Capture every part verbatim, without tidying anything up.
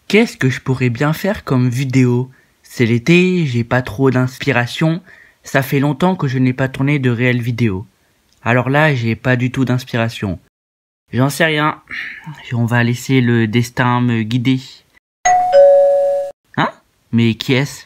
Qu'est-ce que je pourrais bien faire comme vidéo? C'est l'été, j'ai pas trop d'inspiration, ça fait longtemps que je n'ai pas tourné de réelles vidéos. Alors là, j'ai pas du tout d'inspiration. J'en sais rien. On va laisser le destin me guider. Hein? Mais qui est-ce?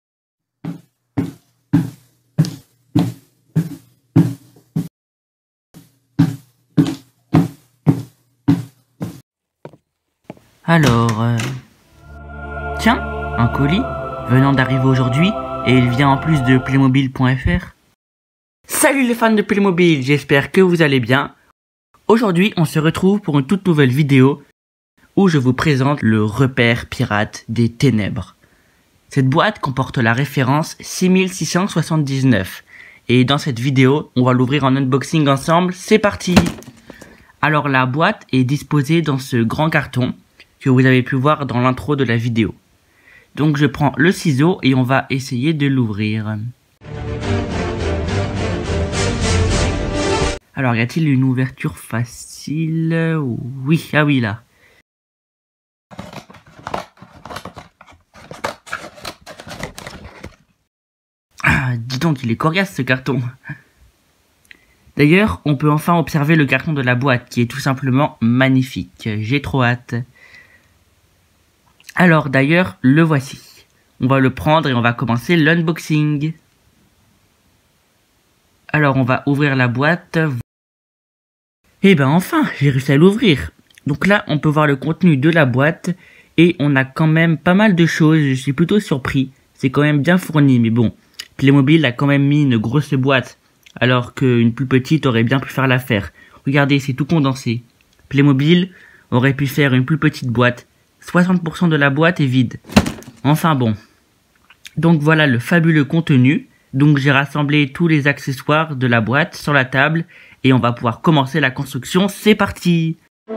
Alors, euh... tiens, un colis venant d'arriver aujourd'hui et il vient en plus de Playmobil point F R. Salut les fans de Playmobil, j'espère que vous allez bien. Aujourd'hui, on se retrouve pour une toute nouvelle vidéo où je vous présente le repère pirate des ténèbres. Cette boîte comporte la référence six mille six cent soixante-dix-neuf et dans cette vidéo, on va l'ouvrir en unboxing ensemble. C'est parti! Alors la boîte est disposée dans ce grand carton que vous avez pu voir dans l'intro de la vidéo. Donc je prends le ciseau et on va essayer de l'ouvrir. Alors y a-t-il une ouverture facile? Oui, ah oui là. Ah, dis donc, il est coriace ce carton. D'ailleurs, on peut enfin observer le carton de la boîte qui est tout simplement magnifique. J'ai trop hâte. Alors d'ailleurs, le voici. On va le prendre et on va commencer l'unboxing. Alors on va ouvrir la boîte. Et ben enfin, j'ai réussi à l'ouvrir. Donc là, on peut voir le contenu de la boîte et on a quand même pas mal de choses. Je suis plutôt surpris. C'est quand même bien fourni, mais bon. Playmobil a quand même mis une grosse boîte alors qu'une plus petite aurait bien pu faire l'affaire. Regardez, c'est tout condensé. Playmobil aurait pu faire une plus petite boîte. soixante pour cent de la boîte est vide. Enfin bon. Donc voilà le fabuleux contenu. Donc j'ai rassemblé tous les accessoires de la boîte sur la table et on va pouvoir commencer la construction. C'est parti!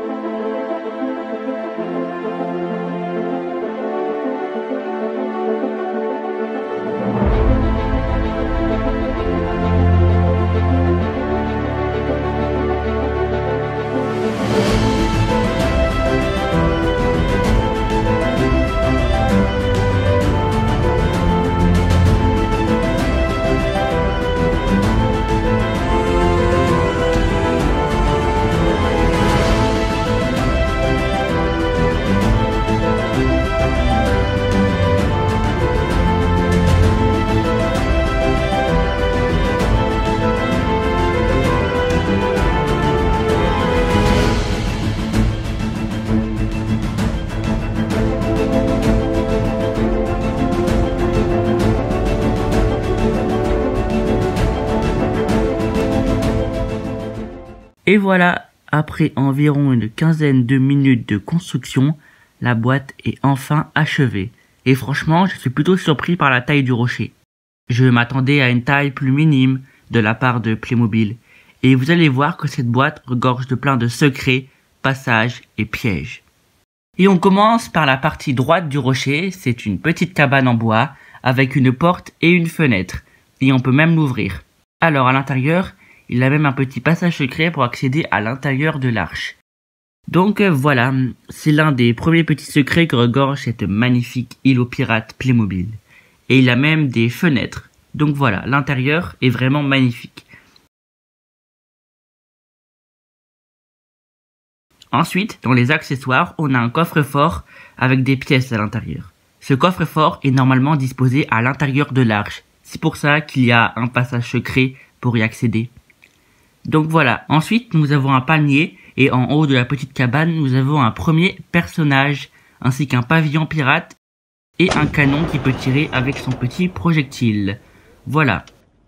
Et voilà, après environ une quinzaine de minutes de construction, la boîte est enfin achevée. Et franchement, je suis plutôt surpris par la taille du rocher. Je m'attendais à une taille plus minime de la part de Playmobil. Et vous allez voir que cette boîte regorge de plein de secrets, passages et pièges. Et on commence par la partie droite du rocher. C'est une petite cabane en bois avec une porte et une fenêtre. Et on peut même l'ouvrir. Alors à l'intérieur, il a même un petit passage secret pour accéder à l'intérieur de l'arche. Donc euh, voilà, c'est l'un des premiers petits secrets que regorge cette magnifique île aux pirates Playmobil. Et il a même des fenêtres. Donc voilà, l'intérieur est vraiment magnifique. Ensuite, dans les accessoires, on a un coffre-fort avec des pièces à l'intérieur. Ce coffre-fort est normalement disposé à l'intérieur de l'arche. C'est pour ça qu'il y a un passage secret pour y accéder. Donc voilà, ensuite nous avons un panier et en haut de la petite cabane nous avons un premier personnage ainsi qu'un pavillon pirate et un canon qui peut tirer avec son petit projectile. Voilà.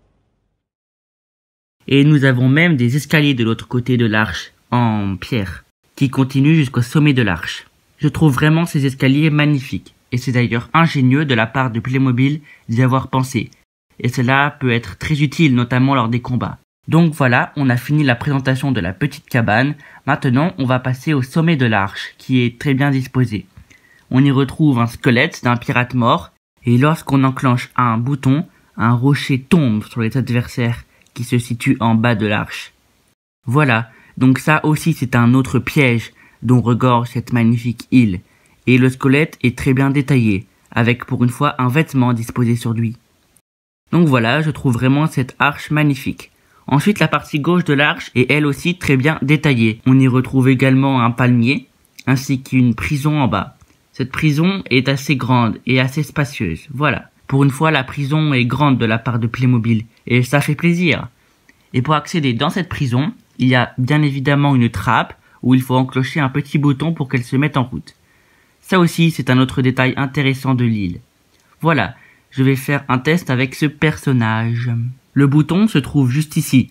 Et nous avons même des escaliers de l'autre côté de l'arche en pierre qui continuent jusqu'au sommet de l'arche. Je trouve vraiment ces escaliers magnifiques et c'est d'ailleurs ingénieux de la part de Playmobil d'y avoir pensé. Et cela peut être très utile notamment lors des combats. Donc voilà, on a fini la présentation de la petite cabane. Maintenant, on va passer au sommet de l'arche, qui est très bien disposé. On y retrouve un squelette d'un pirate mort, et lorsqu'on enclenche un bouton, un rocher tombe sur les adversaires qui se situent en bas de l'arche. Voilà, donc ça aussi c'est un autre piège dont regorge cette magnifique île. Et le squelette est très bien détaillé, avec pour une fois un vêtement disposé sur lui. Donc voilà, je trouve vraiment cette arche magnifique. Ensuite, la partie gauche de l'arche est elle aussi très bien détaillée. On y retrouve également un palmier, ainsi qu'une prison en bas. Cette prison est assez grande et assez spacieuse, voilà. Pour une fois, la prison est grande de la part de Playmobil, et ça fait plaisir. Et pour accéder dans cette prison, il y a bien évidemment une trappe, où il faut enclencher un petit bouton pour qu'elle se mette en route. Ça aussi, c'est un autre détail intéressant de l'île. Voilà, je vais faire un test avec ce personnage. Le bouton se trouve juste ici.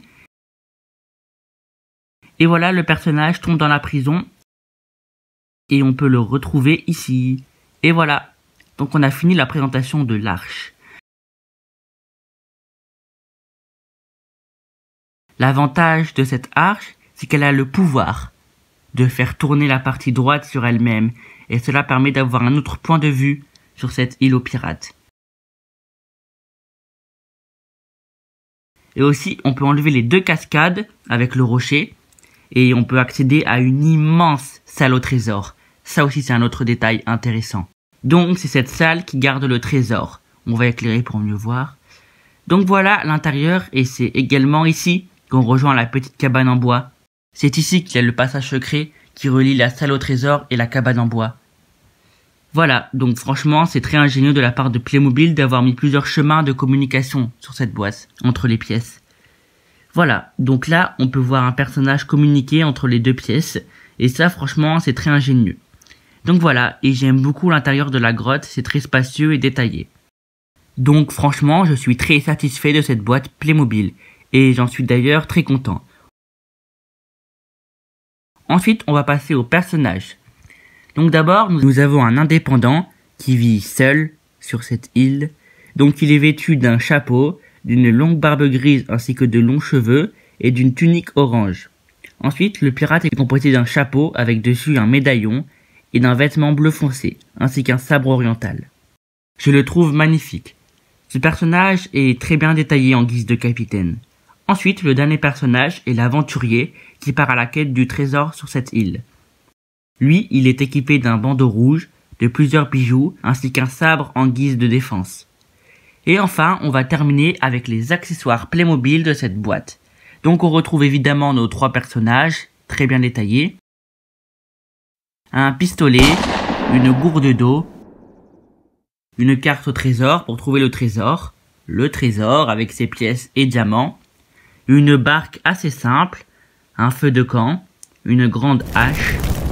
Et voilà, le personnage tombe dans la prison. Et on peut le retrouver ici. Et voilà. Donc on a fini la présentation de l'arche. L'avantage de cette arche, c'est qu'elle a le pouvoir de faire tourner la partie droite sur elle-même. Et cela permet d'avoir un autre point de vue sur cette île aux pirates. Et aussi, on peut enlever les deux cascades avec le rocher. Et on peut accéder à une immense salle au trésor. Ça aussi, c'est un autre détail intéressant. Donc, c'est cette salle qui garde le trésor. On va éclairer pour mieux voir. Donc voilà l'intérieur. Et c'est également ici qu'on rejoint la petite cabane en bois. C'est ici qu'il y a le passage secret qui relie la salle au trésor et la cabane en bois. Voilà, donc franchement, c'est très ingénieux de la part de Playmobil d'avoir mis plusieurs chemins de communication sur cette boîte, entre les pièces. Voilà, donc là, on peut voir un personnage communiquer entre les deux pièces, et ça, franchement, c'est très ingénieux. Donc voilà, et j'aime beaucoup l'intérieur de la grotte, c'est très spacieux et détaillé. Donc franchement, je suis très satisfait de cette boîte Playmobil, et j'en suis d'ailleurs très content. Ensuite, on va passer aux personnages. Donc d'abord, nous avons un indépendant qui vit seul sur cette île. Donc il est vêtu d'un chapeau, d'une longue barbe grise ainsi que de longs cheveux et d'une tunique orange. Ensuite, le pirate est composé d'un chapeau avec dessus un médaillon et d'un vêtement bleu foncé, ainsi qu'un sabre oriental. Je le trouve magnifique. Ce personnage est très bien détaillé en guise de capitaine. Ensuite, le dernier personnage est l'aventurier qui part à la quête du trésor sur cette île. Lui, il est équipé d'un bandeau rouge, de plusieurs bijoux, ainsi qu'un sabre en guise de défense. Et enfin, on va terminer avec les accessoires Playmobil de cette boîte. Donc on retrouve évidemment nos trois personnages, très bien détaillés. Un pistolet, une gourde d'eau, une carte au trésor pour trouver le trésor, le trésor avec ses pièces et diamants, une barque assez simple, un feu de camp, une grande hache,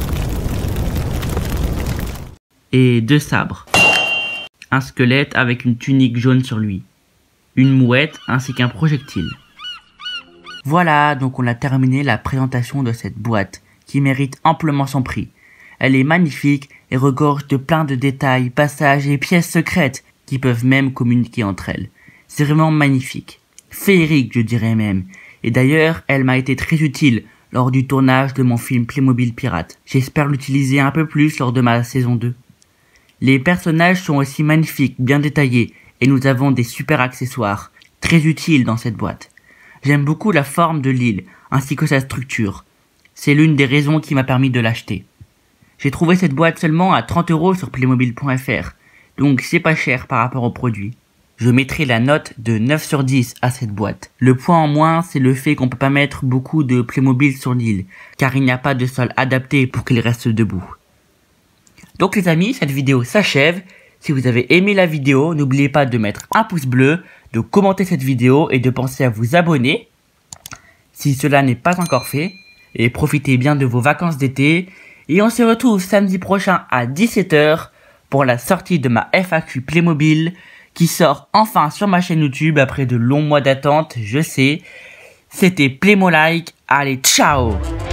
et deux sabres. Un squelette avec une tunique jaune sur lui. Une mouette ainsi qu'un projectile. Voilà, donc on a terminé la présentation de cette boîte qui mérite amplement son prix. Elle est magnifique et regorge de plein de détails, passages et pièces secrètes qui peuvent même communiquer entre elles. C'est vraiment magnifique. Féerique, je dirais même. Et d'ailleurs, elle m'a été très utile lors du tournage de mon film Playmobil Pirate. J'espère l'utiliser un peu plus lors de ma saison deux. Les personnages sont aussi magnifiques, bien détaillés, et nous avons des super accessoires, très utiles dans cette boîte. J'aime beaucoup la forme de l'île, ainsi que sa structure. C'est l'une des raisons qui m'a permis de l'acheter. J'ai trouvé cette boîte seulement à trente euros sur playmobil point f r, donc c'est pas cher par rapport au produit. Je mettrai la note de neuf sur dix à cette boîte. Le point en moins, c'est le fait qu'on peut pas mettre beaucoup de Playmobil sur l'île, car il n'y a pas de sol adapté pour qu'il reste debout. Donc les amis, cette vidéo s'achève. Si vous avez aimé la vidéo, n'oubliez pas de mettre un pouce bleu, de commenter cette vidéo et de penser à vous abonner si cela n'est pas encore fait. Et profitez bien de vos vacances d'été. Et on se retrouve samedi prochain à dix-sept heures pour la sortie de ma F A Q Playmobil qui sort enfin sur ma chaîne YouTube après de longs mois d'attente, je sais. C'était Playmolike. Allez, ciao!